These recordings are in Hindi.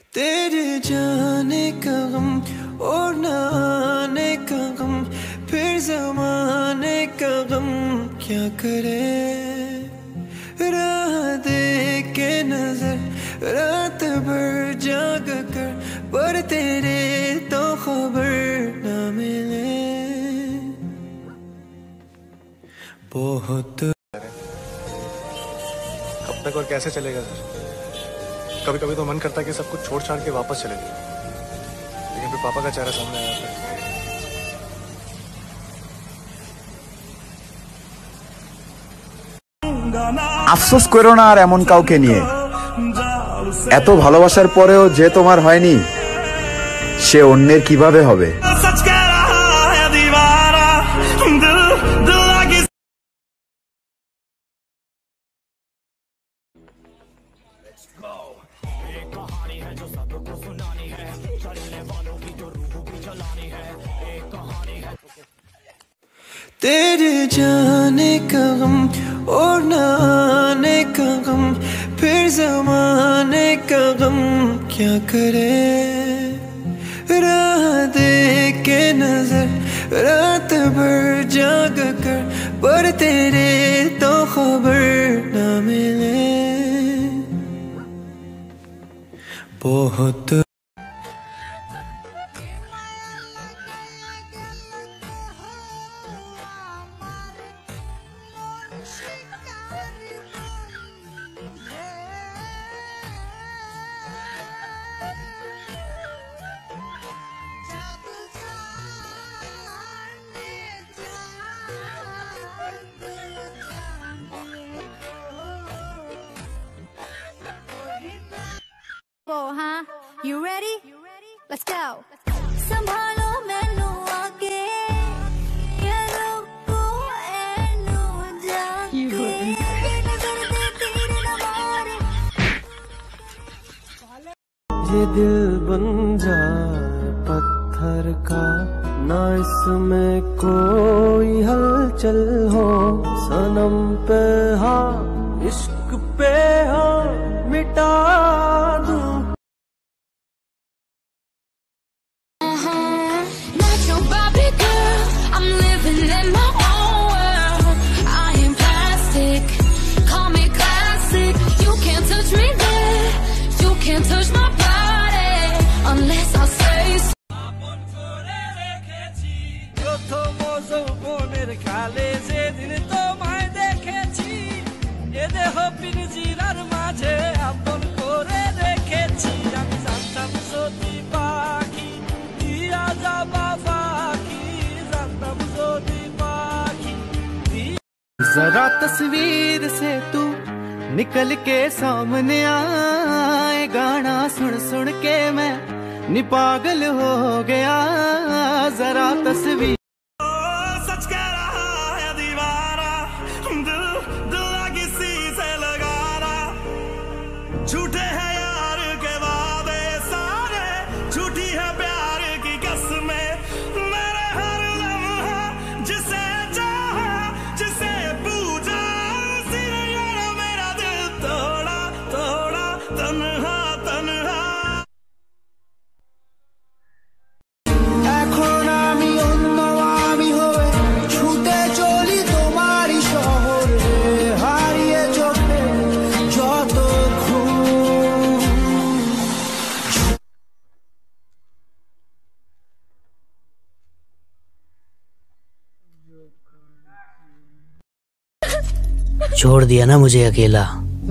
तेरे जाने का गम और न आने का गम, फिर ज़माने का गम क्या करे। राह देख के नजर रात भर जाग कर, पर तेरे तो खबर न मिले। बहुत कब तक और कैसे चलेगा सर? कभी कभी तो मन करता है कि सब कुछ छोड़ छाड़ के वापस चले जाए, लेकिन फिर पापा का चेहरा सामने आ जाता है। আফসোস করো না আর এমন কাউকে নিয়ে, এত ভালোবাসার পরেও যে তোমার হয়নি সে অন্যের কিভাবে হবে। तेरे जाने का गम और न आने का गम, फिर ज़माने का गम क्या करे। राह देख के नजर रात भर जाग कर, पर तेरे तो खबर न मिले। बहुत Huh? You ready? Let's go. संभालो मैनू आके, ये रुको ऐनू जाके, नजर दे तीर न मारे। ये दिल बन जाए पत्थर का, ना इसमें कोई हलचल हो। सनम पे हाँ, इश्क पे हाँ, मिटा दूं। Not your Barbie girl, I'm living in my own world. I am plastic, call me classic. You can't touch me there, you can't touch my body unless I say so. जरा तस्वीर से तू निकल के सामने आए, गाना सुन सुन के मैं नी पागल हो गया। जरा तस्वीर सच कह रहा है दीवारा, दिल किसी से लगा रहा। झूठे हैं यार के वादे सारे, झूठी है प्यार की कसमें। मेरे हर लम्हा जिसे चाहा, जिसे पूजा, उसी ने यार मेरा दिल तोड़ा तोड़ा। तन्हा तन्हा এখন আমি অন্য আমি হয়ে ছুটে চলি তোমারই শহরে, হারিয়ে চোখে যত छोड़ दिया ना मुझे अकेला।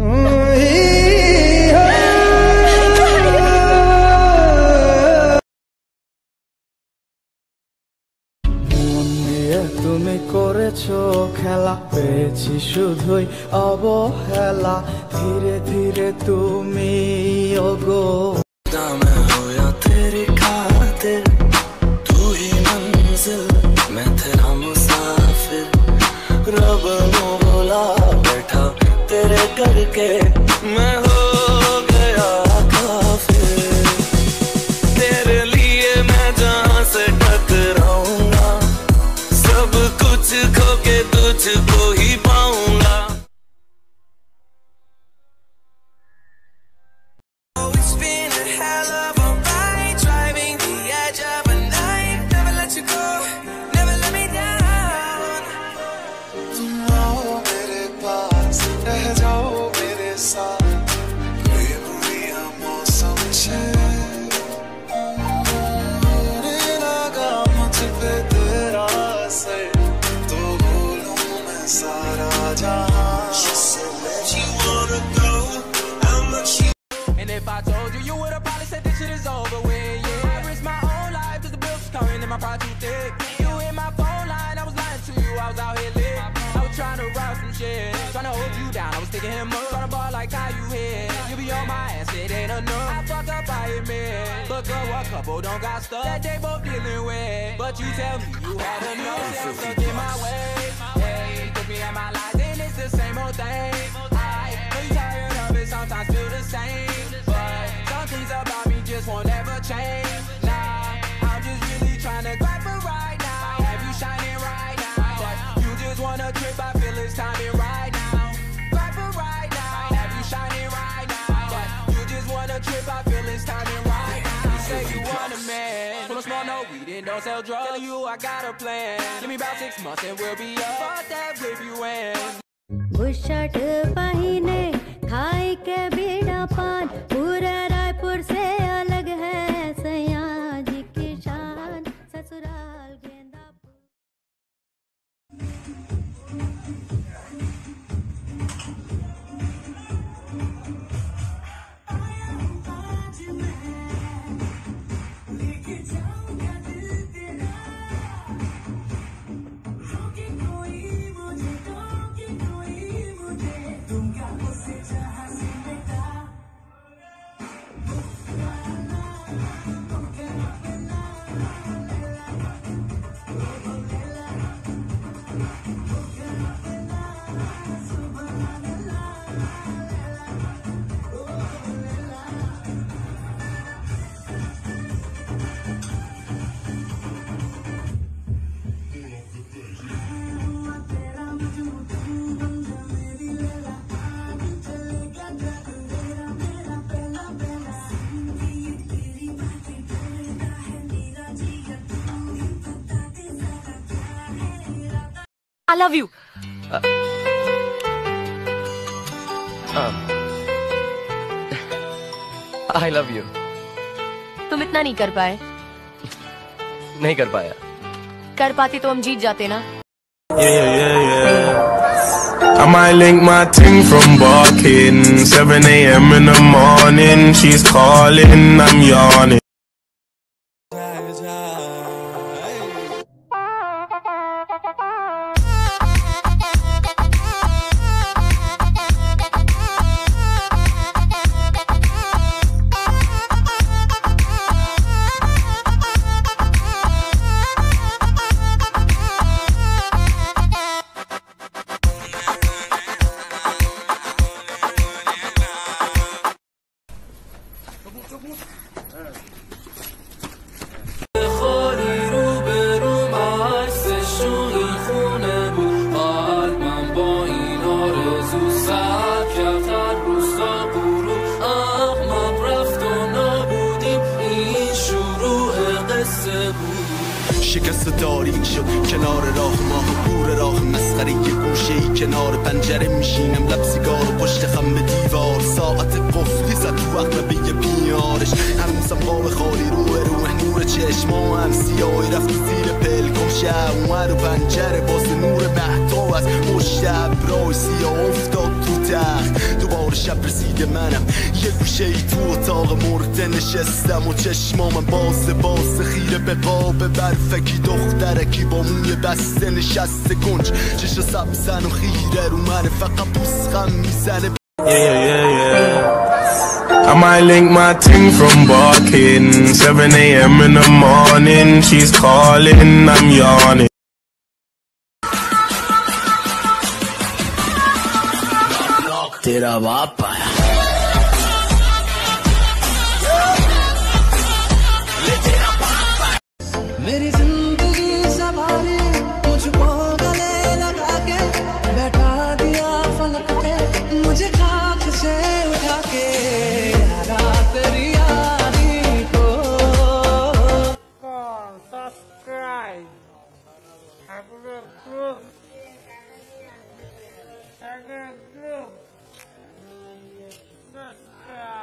তুমি করেছো খেলা, পেয়েছি শুধুই অবহেলা। ধীরে ধীরে তুমি ওগো मैं हो या तेरी खातिर, तू ही मंजिल मैं तेरा मुसाफिर। रब नो बोला बैठा तेरे करके, मैं हो गया काफिर। तेरे लिए मैं जहाँ से टकराऊंगा, सब कुछ खो के तुझको ही पाऊंगा। Oh, it's been told you, you would've probably said this shit is over with, yeah. I risked my own life cause the bills was coming and my pride too thick. You hit my phone line, I was lying to you, I was out here lit. I was trying to run some shit, trying to hold you down, I was sticking him up. Trying to ball like how you hit, you be on my ass, it ain't enough. I fucked up, I admit, but girl, what couple don't got stuff that they both dealing with. But you tell me you had enough, so I'm stuck in my way. Hey, took me at my life, then it's the same old thing. I know you tired of it, sometimes feel the same, but some things about me just won't ever change. Nah, I'm just really trying to grab for right now. Have you shining right now? But you just wanna trip, I feel it's timing right now. Grab for right now. Have you shining right now? But you just wanna trip, I feel it's timing right now. You say you want a man, from a small no weed and don't sell drugs. Telling you I got a plan. Give me about 6 months and we'll be up. Fuck that with you and bush shirt पहिने खाई के बीड़ा पान पूरे रायपुर से अलग है सयां जी की शान ससुराल गेंदा I love you. I love you. तुम इतना नहीं कर पाए. नहीं कर पाया. कर पाती तो हम जीत जाते ना. I might link my ting from barking. 7 a.m. in the morning. She's calling, I'm yawning. شکست تاریک شد کنار راه ماه بور راه مسخره یه گوشه ای کنار پنجره میشینم لب سیگار و پشت خم به دیوار ساعت قفلی زد تو عقربه بیارش هنوزم قاب خالی روح نور چشما هم سیاهی رفت زیر پلکم شب اومد و پنجره باز نور مهتاب از پشت ابرای سیاه افتاد تو تخت دوباره شب رسیده منم یه گوشه ای تو اتاق مرده نشستم و چشمام باز خیره به قاب برفکی دخترکی با موی بسته نشسته کنج چشم سبزن و خیره رو منه فقط پوسخم میزنه. I might link my ting from barking. 7 a.m. in the morning. She's calling, I'm yawning. तेरा बाप आया. मेरी जिंदगी सवारी मुझको गले लगा के बैठा दिया फलक पे मुझे खाक से उठा के यारा तेरी यारी को सब्सक्राइब subscribe